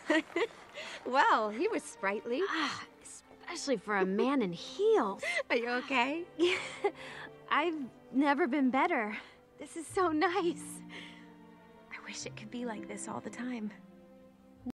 Well, he was sprightly. Especially for a man in heels. Are you okay? I've never been better. This is so nice. I wish it could be like this all the time.